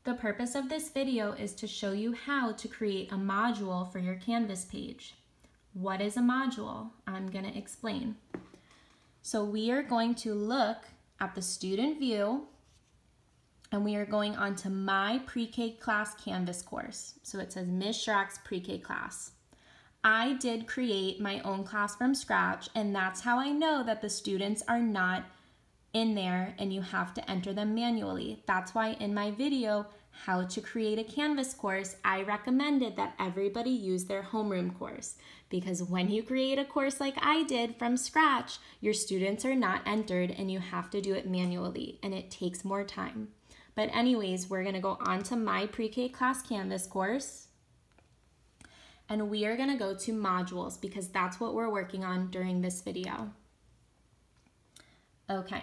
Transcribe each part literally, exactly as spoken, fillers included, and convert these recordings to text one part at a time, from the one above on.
The purpose of this video is to show you how to create a module for your Canvas page. What is a module? I'm going to explain. So we are going to look at the student view, and we are going on to my pre-K class Canvas course. So it says Miz Schrack's pre-K class. I did create my own class from scratch, and that's how I know that the students are not in there and you have to enter them manually. That's why in my video, how to create a Canvas course, I recommended that everybody use their homeroom course, because when you create a course like I did from scratch, your students are not entered and you have to do it manually, and it takes more time. But anyways, we're gonna go on to my pre-K class Canvas course, and we are gonna go to modules because that's what we're working on during this video. Okay,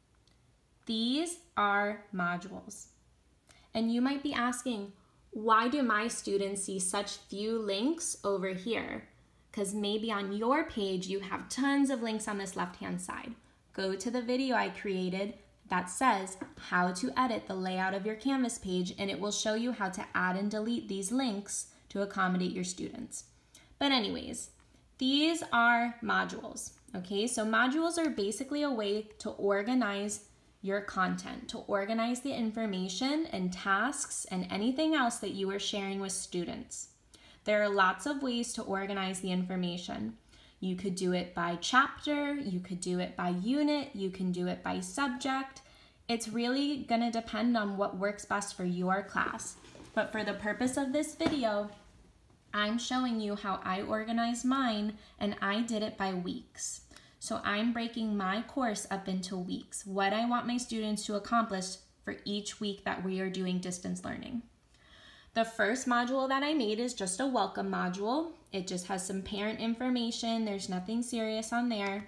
these are modules. And you might be asking, why do my students see such few links over here? Because maybe on your page you have tons of links on this left-hand side. Go to the video I created that says how to edit the layout of your Canvas page, and it will show you how to add and delete these links to accommodate your students. But anyways, these are modules, okay? So modules are basically a way to organize your content, to organize the information and tasks and anything else that you are sharing with students. There are lots of ways to organize the information. You could do it by chapter, you could do it by unit, you can do it by subject. It's really gonna depend on what works best for your class. But for the purpose of this video, I'm showing you how I organized mine, and I did it by weeks. So I'm breaking my course up into weeks, what I want my students to accomplish for each week that we are doing distance learning. The first module that I made is just a welcome module. It just has some parent information. There's nothing serious on there.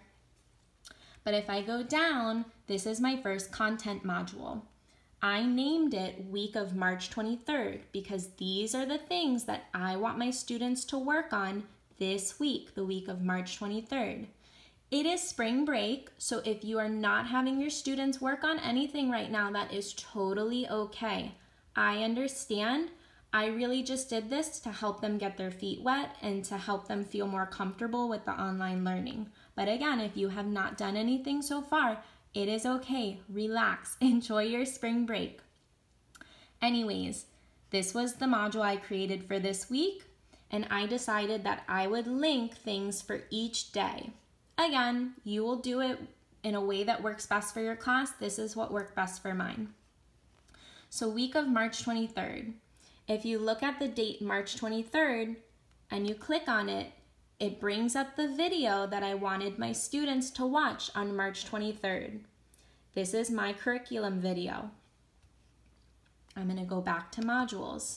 But if I go down, this is my first content module. I named it Week of March twenty-third because these are the things that I want my students to work on this week, the week of March twenty-third. It is spring break, so if you are not having your students work on anything right now, that is totally okay. I understand. I really just did this to help them get their feet wet and to help them feel more comfortable with the online learning. But again, if you have not done anything so far, it is okay. Relax. Enjoy your spring break. Anyways, this was the module I created for this week, and I decided that I would link things for each day. Again, you will do it in a way that works best for your class. This is what worked best for mine. So week of March twenty-third. If you look at the date March twenty-third and you click on it, it brings up the video that I wanted my students to watch on March twenty-third. This is my curriculum video. I'm going to go back to modules.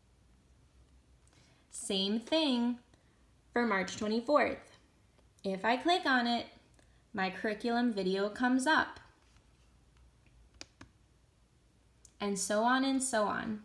Same thing for March twenty-fourth. If I click on it, my curriculum video comes up. And so on and so on.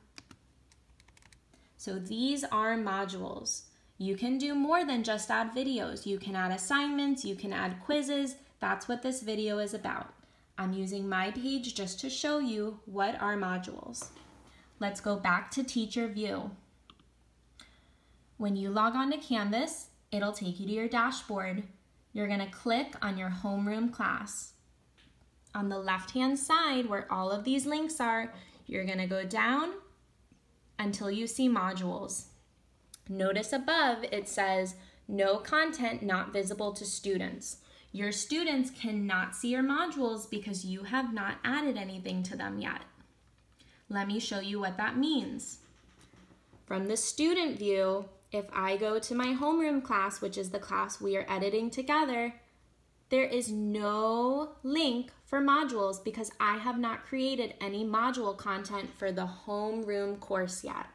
So these are modules. You can do more than just add videos. You can add assignments, you can add quizzes. That's what this video is about. I'm using my page just to show you what are modules. Let's go back to teacher view. When you log on to Canvas, it'll take you to your dashboard. You're gonna click on your homeroom class. On the left-hand side where all of these links are, you're gonna go down until you see modules. Notice above it says no content not visible to students. Your students cannot see your modules because you have not added anything to them yet. Let me show you what that means. From the student view, if I go to my homeroom class, which is the class we are editing together, there is no link for modules because I have not created any module content for the homeroom course yet.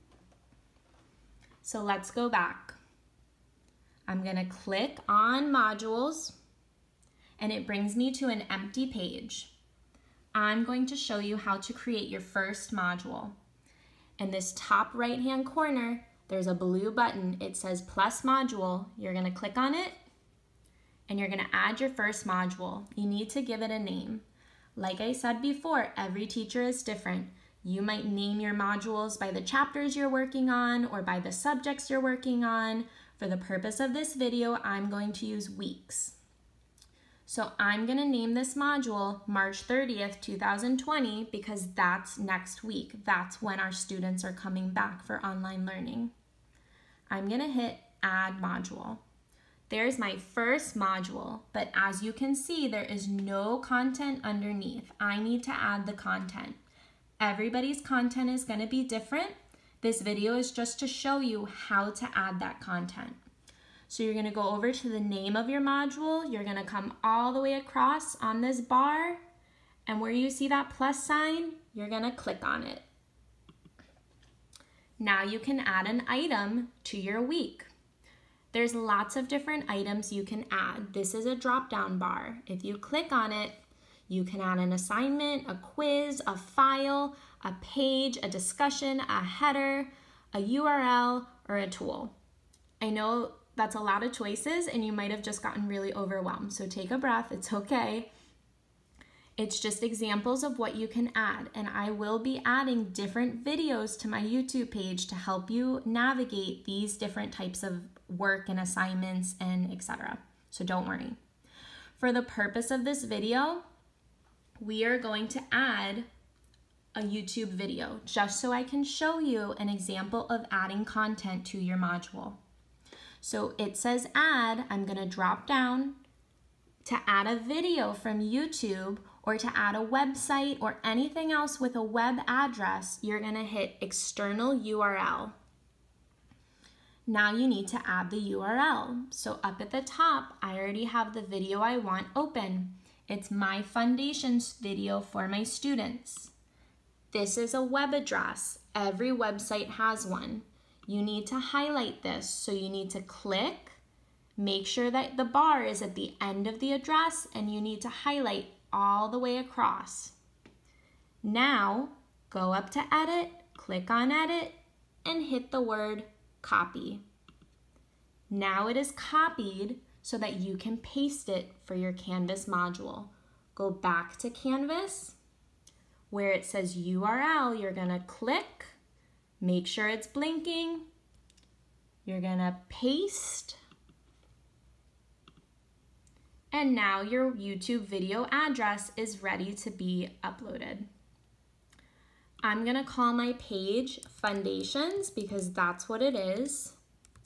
So let's go back. I'm gonna click on modules and it brings me to an empty page. I'm going to show you how to create your first module. In this top right-hand corner, there's a blue button. It says plus module. You're gonna click on it and you're gonna add your first module. You need to give it a name. Like I said before, every teacher is different. You might name your modules by the chapters you're working on or by the subjects you're working on. For the purpose of this video, I'm going to use weeks. So I'm going to name this module March thirtieth, two thousand twenty because that's next week. That's when our students are coming back for online learning. I'm going to hit Add Module. There's my first module, but as you can see, there is no content underneath. I need to add the content. Everybody's content is going to be different. This video is just to show you how to add that content. So you're going to go over to the name of your module. You're going to come all the way across on this bar, and where you see that plus sign, you're going to click on it. Now you can add an item to your week. There's lots of different items you can add. This is a drop-down bar. If you click on it, you can add an assignment, a quiz, a file, a page, a discussion, a header, a U R L, or a tool. I know that's a lot of choices and you might have just gotten really overwhelmed, so take a breath, it's okay. It's just examples of what you can add, and I will be adding different videos to my YouTube page to help you navigate these different types of work and assignments and et cetera. So don't worry. For the purpose of this video, we are going to add a YouTube video just so I can show you an example of adding content to your module. So it says add, I'm going to drop down to add a video from YouTube or to add a website or anything else with a web address. You're going to hit external U R L. Now you need to add the U R L. So up at the top, I already have the video I want open. It's my foundations video for my students. This is a web address. Every website has one. You need to highlight this. So you need to click, make sure that the bar is at the end of the address, and you need to highlight all the way across. Now go up to edit, click on edit, and hit the word copy. Now it is copied so that you can paste it for your Canvas module. Go back to Canvas. Where it says U R L, you're gonna click, make sure it's blinking. You're gonna paste. And now your YouTube video address is ready to be uploaded. I'm gonna call my page Foundations because that's what it is.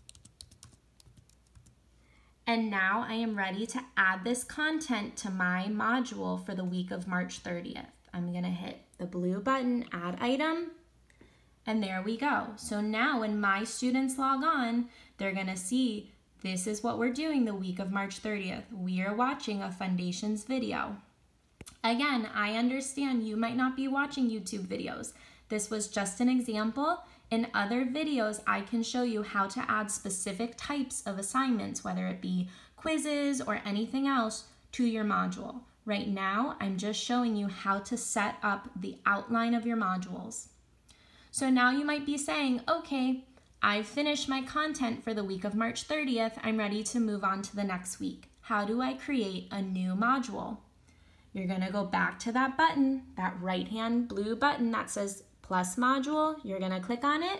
And now I am ready to add this content to my module for the week of March thirtieth. I'm gonna hit the blue button, Add Item, and there we go. So now when my students log on, they're gonna see this is what we're doing the week of March thirtieth. We are watching a Foundations video. Again, I understand you might not be watching YouTube videos. This was just an example. In other videos, I can show you how to add specific types of assignments, whether it be quizzes or anything else, to your module. Right now, I'm just showing you how to set up the outline of your modules. So now you might be saying, okay, I've finished my content for the week of March thirtieth. I'm ready to move on to the next week. How do I create a new module? You're gonna go back to that button, that right-hand blue button that says plus module. You're gonna click on it.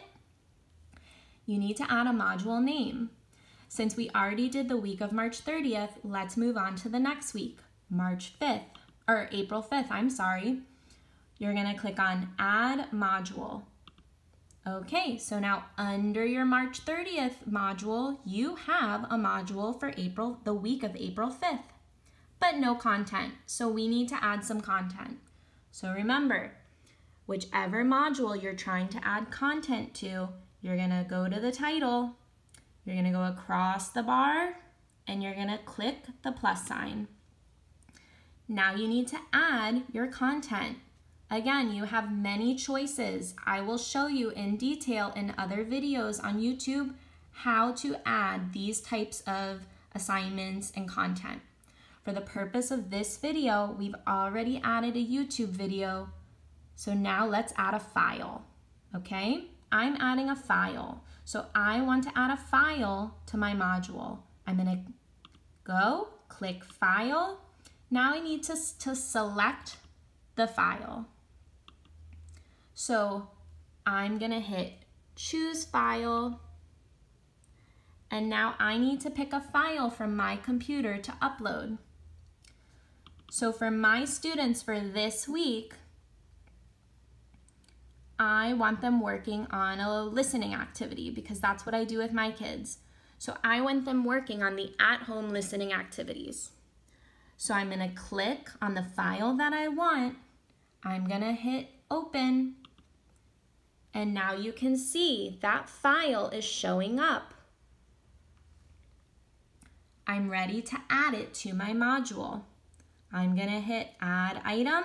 You need to add a module name. Since we already did the week of March thirtieth, let's move on to the next week, March fifth, or April fifth, I'm sorry. You're gonna click on Add Module. Okay, so now under your March thirtieth module, you have a module for April, the week of April fifth, but no content. So we need to add some content. So remember, whichever module you're trying to add content to, you're gonna go to the title, you're gonna go across the bar, and you're gonna click the plus sign. Now you need to add your content. Again, you have many choices. I will show you in detail in other videos on YouTube how to add these types of assignments and content. For the purpose of this video, we've already added a YouTube video. So now let's add a file, okay? I'm adding a file. So I want to add a file to my module. I'm gonna go, click File. Now I need to, to select the file. So I'm gonna hit choose file, and now I need to pick a file from my computer to upload. So for my students for this week, I want them working on a listening activity because that's what I do with my kids. So I want them working on the at-home listening activities. So I'm gonna click on the file that I want. I'm gonna hit open. And now you can see that file is showing up. I'm ready to add it to my module. I'm gonna hit add item.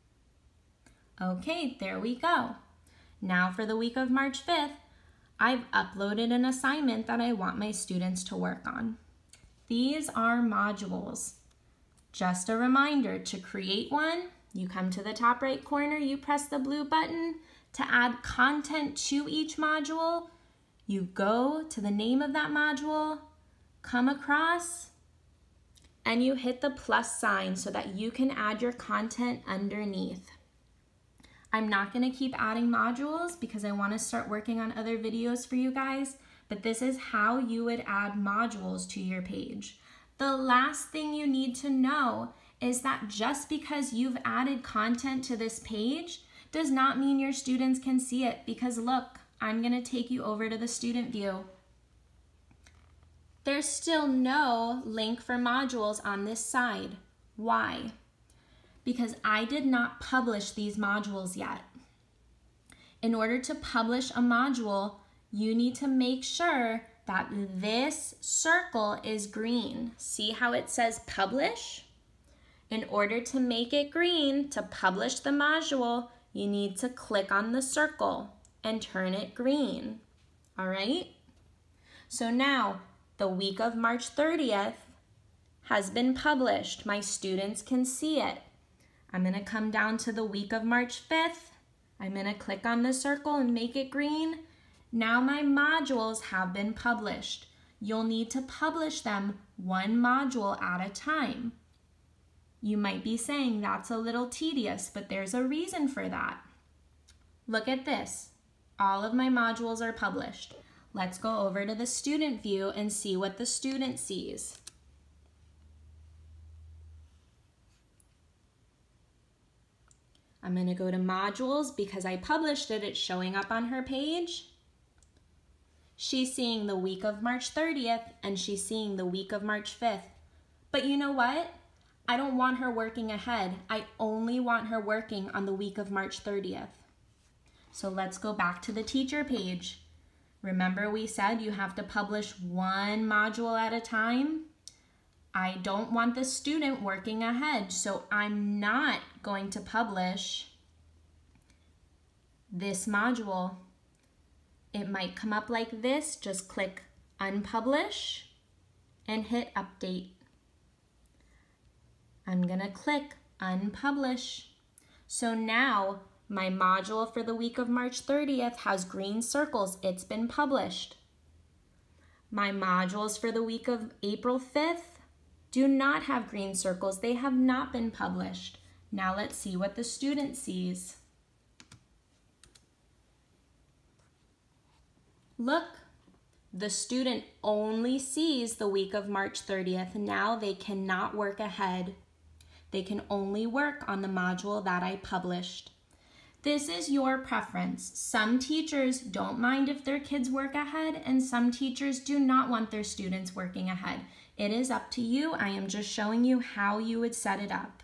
Okay, there we go. Now for the week of March fifth, I've uploaded an assignment that I want my students to work on. These are modules. Just a reminder, to create one, you come to the top right corner, you press the blue button. To add content to each module, you go to the name of that module, come across, and you hit the plus sign so that you can add your content underneath. I'm not gonna keep adding modules because I wanna start working on other videos for you guys, but this is how you would add modules to your page. The last thing you need to know is that just because you've added content to this page does not mean your students can see it, because look, I'm gonna take you over to the student view. There's still no link for modules on this side. Why? Because I did not publish these modules yet. In order to publish a module, you need to make sure that this circle is green. See how it says publish? In order to make it green, to publish the module, you need to click on the circle and turn it green, all right? So now, the week of March thirtieth has been published. My students can see it. I'm gonna come down to the week of March fifth. I'm gonna click on the circle and make it green. Now my modules have been published. You'll need to publish them one module at a time. You might be saying that's a little tedious, but there's a reason for that. Look at this. All of my modules are published. Let's go over to the student view and see what the student sees. I'm gonna go to modules because I published it, it's showing up on her page. She's seeing the week of March thirtieth and she's seeing the week of March fifth. But you know what? I don't want her working ahead. I only want her working on the week of March thirtieth. So let's go back to the teacher page. Remember we said you have to publish one module at a time? I don't want the student working ahead, so I'm not going to publish this module. It might come up like this. Just click unpublish and hit update. I'm gonna click unpublish. So now my module for the week of March thirtieth has green circles. It's been published. My modules for the week of April fifth do not have green circles. They have not been published. Now let's see what the student sees. Look, the student only sees the week of March thirtieth. Now they cannot work ahead. They can only work on the module that I published. This is your preference. Some teachers don't mind if their kids work ahead, and some teachers do not want their students working ahead. It is up to you. I am just showing you how you would set it up.